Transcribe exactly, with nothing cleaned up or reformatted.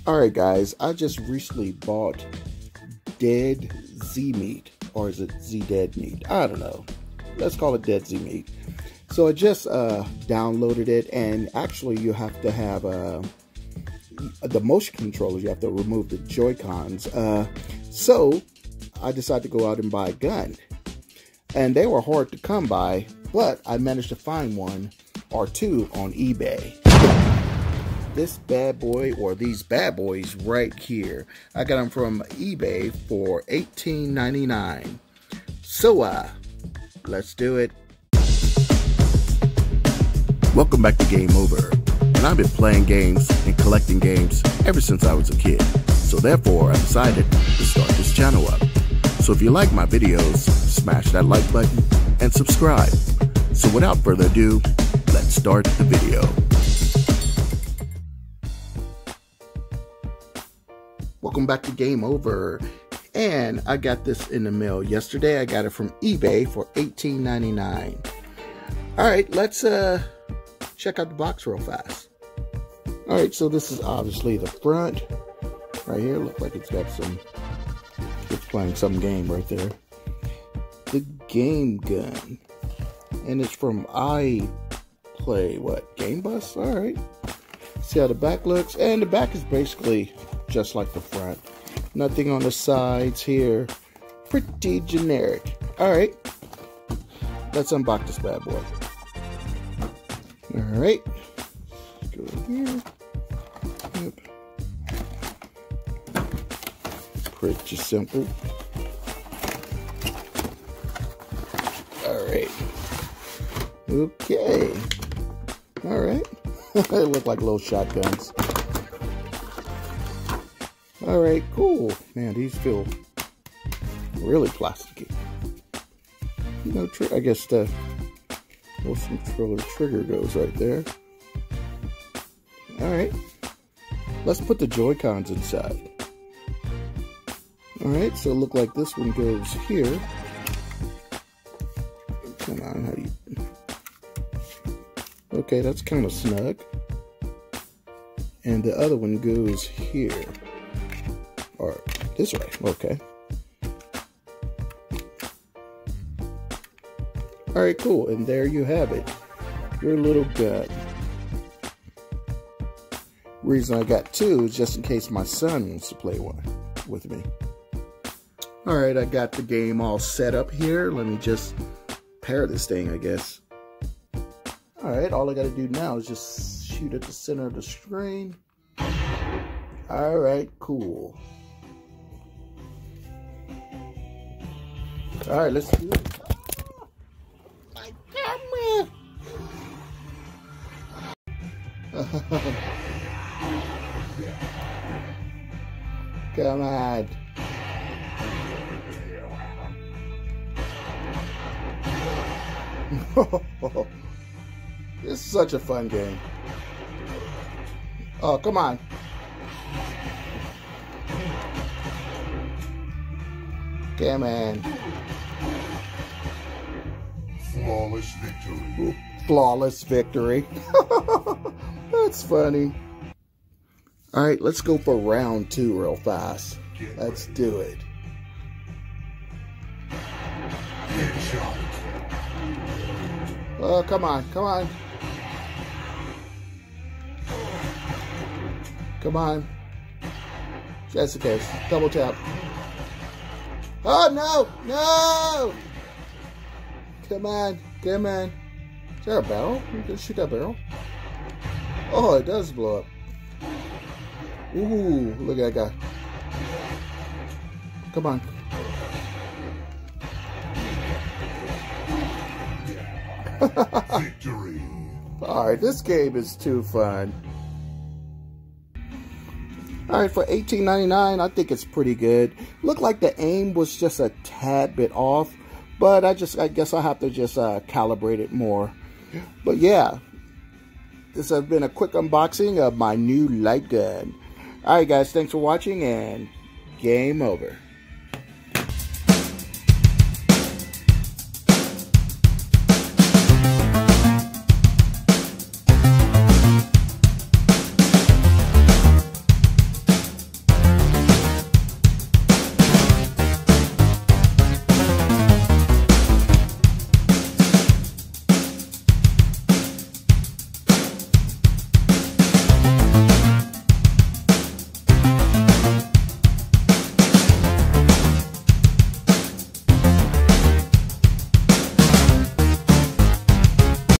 Alright guys, I just recently bought Dead Z Meat, or is it Z Dead Meat? I don't know. Let's call it Dead Z Meat. So I just uh, downloaded it, and actually you have to have uh, the motion controllers, you have to remove the Joy-Cons. Uh, so I decided to go out and buy a gun. And they were hard to come by, but I managed to find one or two on eBay. This bad boy, or these bad boys right here, I got them from eBay for eighteen ninety-nine. So uh, let's do it. Welcome back to Game Over, and I've been playing games and collecting games ever since I was a kid. So therefore, I decided to start this channel up. So if you like my videos, smash that like button and subscribe. So without further ado, let's start the video. Welcome back to Game Over, and I got this in the mail yesterday. I got it from eBay for eighteen ninety-nine. Alright, let's uh, check out the box real fast. Alright, so this is obviously the front. Right here, looks like it's got some, it's playing some game right there. The game gun. And it's from I Play, what, Game Bus? Alright. See how the back looks? And the back is basically just like the front. Nothing on the sides here. Pretty generic. Alright. Let's unbox this bad boy. Alright. Go here. Yep. Pretty simple. Alright. Okay. Alright. They look like little shotguns. Alright, cool. Man, these feel really plasticky. You know, I guess the motion controller trigger goes right there. Alright. Let's put the Joy-Cons inside. Alright, so it look like this one goes here. Come on, how do you... Okay, that's kind of snug. And the other one goes here. Or this way, okay. Alright, cool, and there you have it. Your little gun. Reason I got two is just in case my son wants to play one with me. Alright, I got the game all set up here. Let me just pair this thing, I guess. Alright, all I gotta do now is just shoot at the center of the screen. Alright, cool. Alright, let's do it. My camera! Come on. This is such a fun game. Oh, come on. Come on. Flawless victory. Ooh, flawless victory. That's funny. Alright, let's go for round two real fast. Let's do it. Headshot. Oh, come on, come on. Come on. Just in case. Double tap. Oh, no! No! Come on. Come on. Is there a barrel? You can shoot that barrel? Oh, it does blow up. Ooh, look at that guy. Come on. Victory. Alright, this game is too fun. Alright, for eighteen ninety-nine, I think it's pretty good. Looked like the aim was just a tad bit off, but I just, I guess I have to just uh, calibrate it more. But yeah, this has been a quick unboxing of my new light gun. Alright guys, thanks for watching, and game over.